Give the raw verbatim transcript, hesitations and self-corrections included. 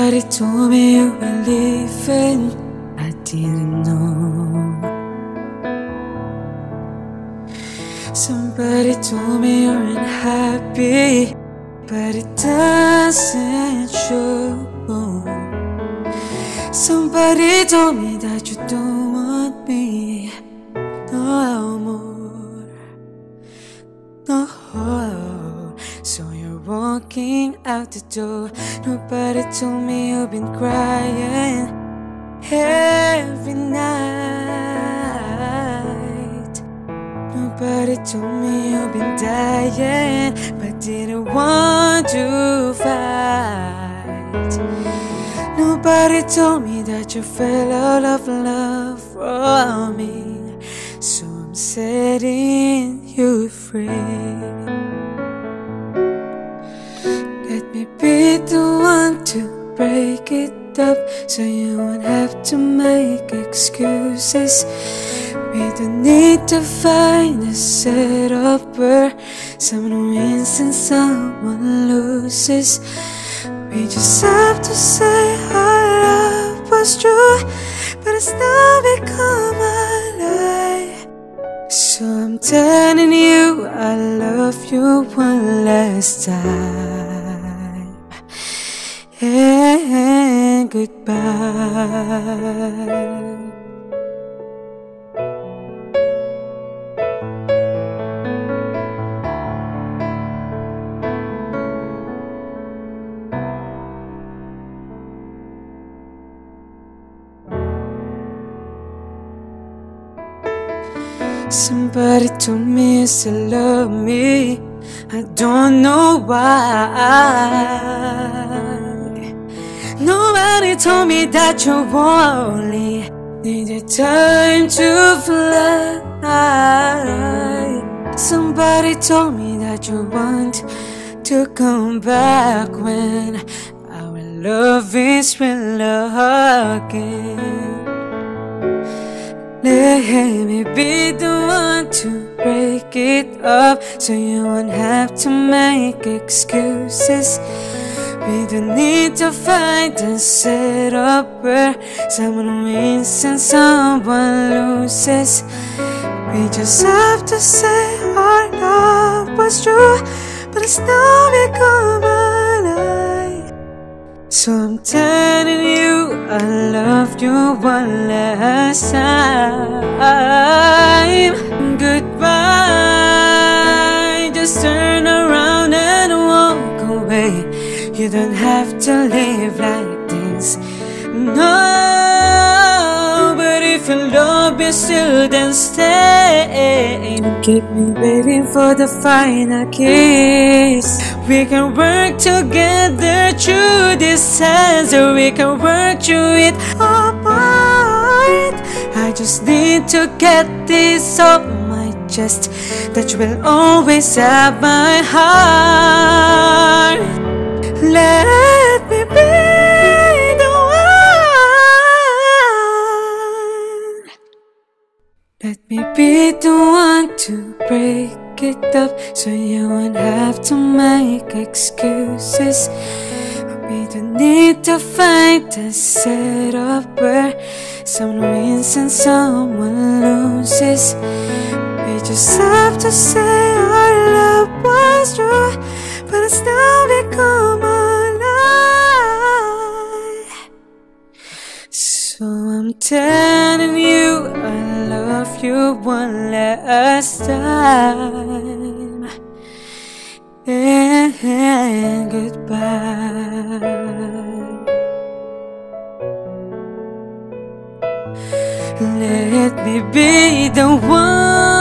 Somebody told me you were leaving, I didn't know. Somebody told me you're unhappy, but it doesn't show. Somebody told me that you don't want me no more, no. So you're walking out the door. Nobody told me you've been crying every night. Nobody told me you've been dying, but didn't want to fight. Nobody told me that you fell out of love for me, so I'm setting you free. Let me be the one to break it up, so you won't have to make excuses. We don't need to find a setup where someone wins and someone loses. We just have to say our love was true, but it's now become a lie. So I'm telling you I love you one last time, and goodbye. Somebody told me you still love me, I don't know why. Nobody told me that you only needed time to fly. Somebody told me that you want to come back when our love is real again. Let me be the one to break it up, so you won't have to make excuses. We don't need to find a setup where someone wins and someone loses. We just have to say our love was true, but it's now become a lie. So I'm telling you I love you one last time. Goodbye, just turn around and walk away. You don't have to live like this, no. But if you love me still, then stay. Don't keep me waiting for the final kiss. We can work together through this disaster. We can work through it apart. I just need to get this off my chest, that you will always have my heart. Let me be the one. Let me be the one to break it up, so you won't have to make excuses. We don't need to find a setup where someone wins and someone loses. We just have to say our love was true, but it's now become a lie. So I'm telling you I love you one last time, and goodbye. Let me be the one